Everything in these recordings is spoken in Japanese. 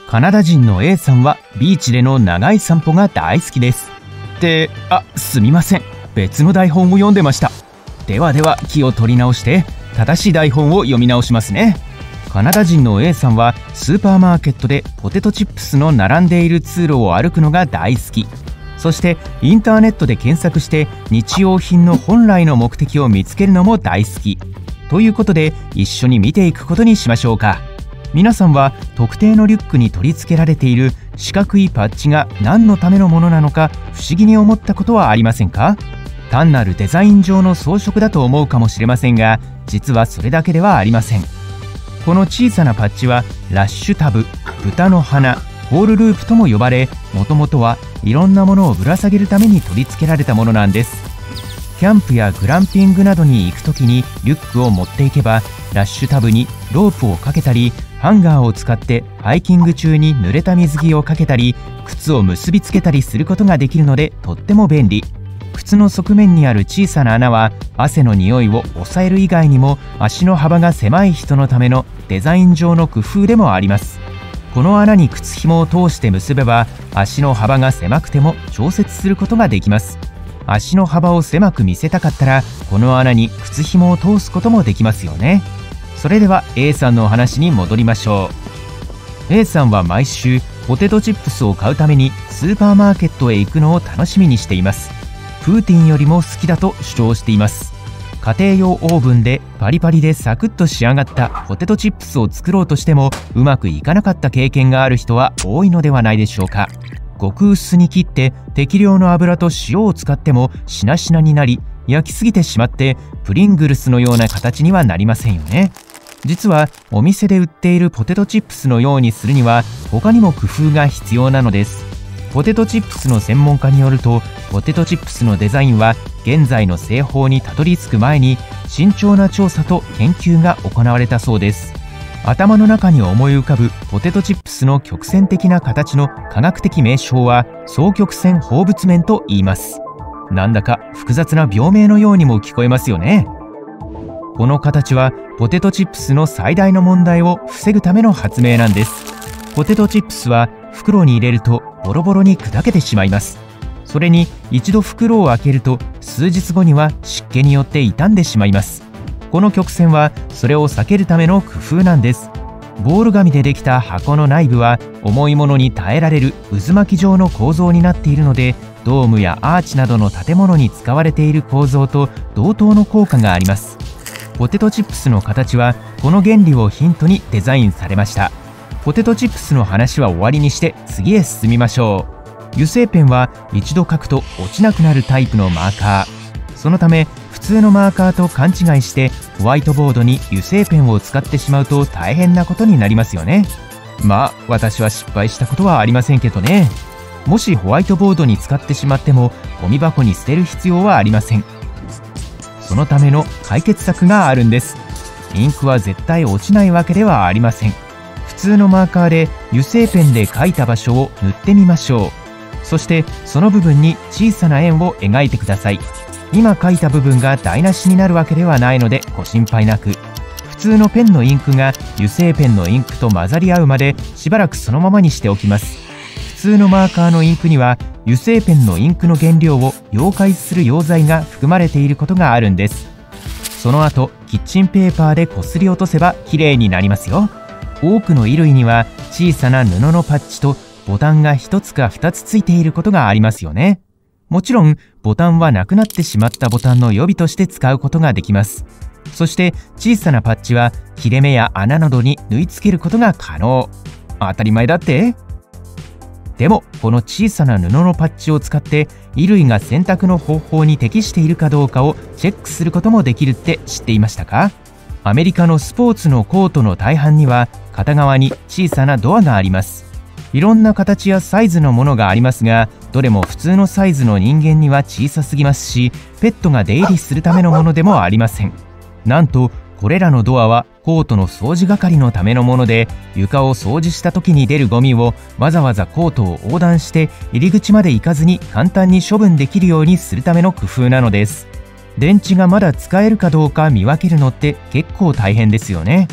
カナダ人の A さんはビーチでの長い散歩が大好きです。すみません。別の台本を読んでました。では気を取り直して正しい台本を読み直しますね。カナダ人の A さんはスーパーマーケットでポテトチップスの並んでいる通路を歩くのが大好き。そしてインターネットで検索して日用品の本来の目的を見つけるのも大好き。ということで一緒に見ていくことにしましょうか。皆さんは特定のリュックに取り付けられている四角いパッチが何のためのものなのか不思議に思ったことはありませんか？単なるデザイン上の装飾だと思うかもしれませんが、実はそれだけではありません。この小さなパッチはラッシュタブ、豚の鼻、ホールループとも呼ばれ、もともとはいろんなものをぶら下げるために取り付けられたものなんです。キャンプやグランピングなどに行くときにリュックを持っていけば、ラッシュタブにロープをかけたり、ハンガーを使ってハイキング中に濡れた水着をかけたり、靴を結びつけたりすることができるのでとっても便利。靴の側面にある小さな穴は汗の匂いを抑える以外にも足の幅が狭い人のためのデザイン上の工夫でもあります。この穴に靴紐を通して結べば足の幅が狭くても調節することができます。足の幅を狭く見せたかったらこの穴に靴紐を通すこともできますよね。それでは A さんのお話に戻りましょう。 A さんは毎週ポテトチップスを買うためにスーパーマーケットへ行くのを楽しみにしています。プーティンよりも好きだと主張しています。家庭用オーブンでパリパリでサクッと仕上がったポテトチップスを作ろうとしてもうまくいかなかった経験がある人は多いのではないでしょうか。極薄に切って適量の油と塩を使ってもしなしなになり、焼きすぎてしまってプリングルスのような形にはなりませんよね。実はお店で売っているポテトチップスのようにするには他にも工夫が必要なのです。ポテトチップスの専門家によると、ポテトチップスのデザインは現在の製法にたどり着く前に慎重な調査と研究が行われたそうです。頭の中に思い浮かぶポテトチップスの曲線的な形の科学的名称は双曲線放物面と言います。なんだか複雑な病名のようにも聞こえますよね。この形はポテトチップスの最大の問題を防ぐための発明なんです。ポテトチップスは袋に入れるとボロボロに砕けてしまいます。それに一度袋を開けると数日後には湿気によって傷んでしまいます。この曲線はそれを避けるための工夫なんです。ボール紙でできた箱の内部は重いものに耐えられる渦巻き状の構造になっているので、ドームやアーチなどの建物に使われている構造と同等の効果があります。ポテトチップスの形はこの原理をヒントにデザインされました。ポテトチップスの話は終わりにして次へ進みましょう。油性ペンは一度書くと落ちなくなるタイプのマーカー。そのため普通のマーカーと勘違いしてホワイトボードに油性ペンを使ってしまうと大変なことになりますよね。私は失敗したことはありませんけどね。もしホワイトボードに使ってしまってもゴミ箱に捨てる必要はありません。そのための解決策があるんです。インクは絶対落ちないわけではありません。普通のマーカーで油性ペンで書いた場所を塗ってみましょう。そしてその部分に小さな円を描いてください。今書いた部分が台無しになるわけではないのでご心配なく。普通のペンのインクが油性ペンのインクと混ざり合うまでしばらくそのままにしておきます。普通のマーカーのインクには油性ペンのインクの原料を溶解する溶剤が含まれていることがあるんです。その後キッチンペーパーでこすり落とせばきれいになりますよ。多くの衣類には小さな布のパッチとボタンが1つか2つついていることがありますよね。もちろんボタンはなくなってしまったボタンの予備として使うことができます。そして小さなパッチは切れ目や穴などに縫い付けることが可能。当たり前だって。でもこの小さな布のパッチを使って衣類が洗濯の方法に適しているかどうかをチェックすることもできるって知っていましたか？アメリカのスポーツのコートの大半には片側に小さなドアがあります。いろんな形やサイズのものがありますが、どれも普通のサイズの人間には小さすぎますし、ペットが出入りするためのものでもありません。なんとこれらのドアはコートの掃除係のためのもので、床を掃除した時に出るゴミをわざわざコートを横断して入り口まで行かずに簡単に処分できるようにするための工夫なのです。電池がまだ使えるかどうか見分けるのって結構大変ですよね。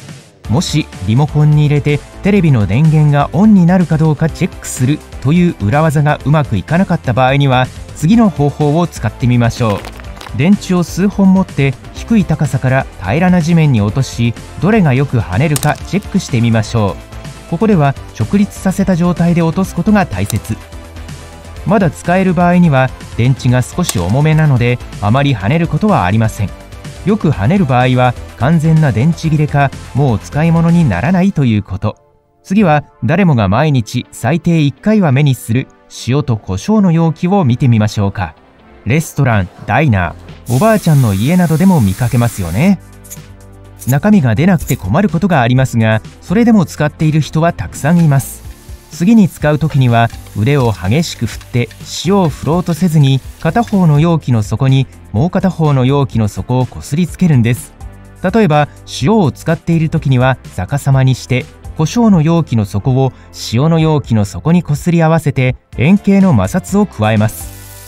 もしリモコンに入れてテレビの電源がオンになるかどうかチェックするという裏技がうまくいかなかった場合には、次の方法を使ってみましょう。電池を数本持って低い高さから平らな地面に落とし、どれがよく跳ねるかチェックしてみましょう。ここでは直立させた状態で落とすことが大切。まだ使える場合には電池が少し重めなのであまり跳ねることはありません。よく跳ねる場合は完全な電池切れか、もう使い物にならないということ。次は誰もが毎日最低1回は目にする塩と胡椒の容器を見てみましょうか。レストラン、ダイナー、おばあちゃんの家などでも見かけますよね。中身が出なくて困ることがありますが、それでも使っている人はたくさんいます。次に使う時には腕を激しく振って塩を振ろうとせずに、片方の容器の底にもう片方の容器の底をこすりつけるんです。例えば塩を使っている時には逆さまにして、胡椒の容器の底を塩の容器の底にこすり合わせて円形の摩擦を加えます。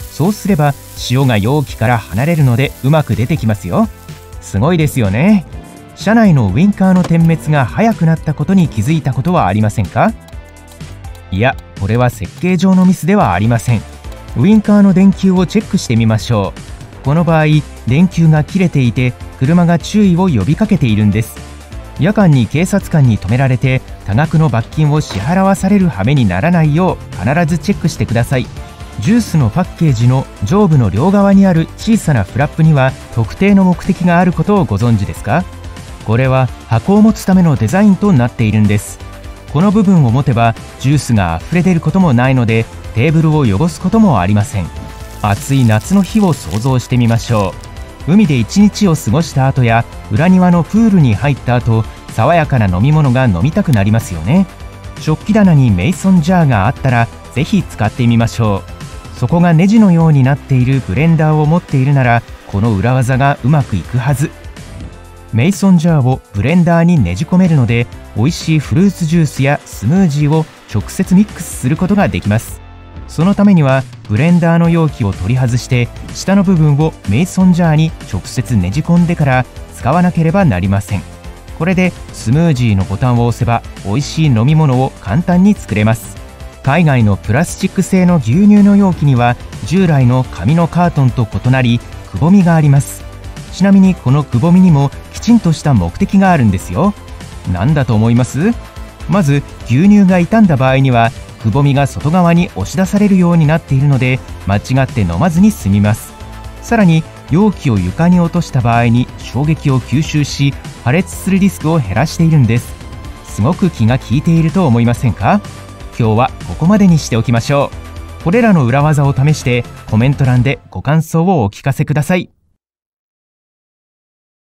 そうすれば塩が容器から離れるのでうまく出てきますよ。すごいですよね。車内のウインカーの点滅が速くなったことに気づいたことはありませんか？いや、これは設計上のミスではありません。ウインカーの電球をチェックしてみましょう。この場合、電球が切れていて車が注意を呼びかけているんです。夜間に警察官に止められて多額の罰金を支払わされる羽目にならないよう必ずチェックしてください。ジュースのパッケージの上部の両側にある小さなフラップには特定の目的があることをご存知ですか？これは箱を持つためのデザインとなっているんです。この部分を持てばジュースがあふれ出ることもないので、テーブルを汚すこともありません。暑い夏の日を想像してみましょう。海で一日を過ごした後や裏庭のプールに入った後、爽やかな飲み物が飲みたくなりますよね。食器棚にメイソンジャーがあったらぜひ使ってみましょう。底がネジのようになっているブレンダーを持っているなら、この裏技がうまくいくはず。メイソンジャーをブレンダーにねじ込めるので、美味しいフルーツジュースやスムージーを直接ミックスすることができます。そのためにはブレンダーの容器を取り外して、下の部分をメイソンジャーに直接ねじ込んでから使わなければなりません。これでスムージーのボタンを押せば美味しい飲み物を簡単に作れます。海外のプラスチック製の牛乳の容器には従来の紙のカートンと異なりくぼみがあります。ちなみにこのくぼみにもきちんとした目的があるんですよ。何だと思います？まず牛乳が傷んだ場合にはくぼみが外側に押し出されるようになっているので、間違って飲まずに済みます。さらに容器を床に落とした場合に衝撃を吸収し破裂するリスクを減らしているんです。すごく気が利いていると思いませんか？今日はここまでにしておきましょう。これらの裏技を試してコメント欄でご感想をお聞かせください。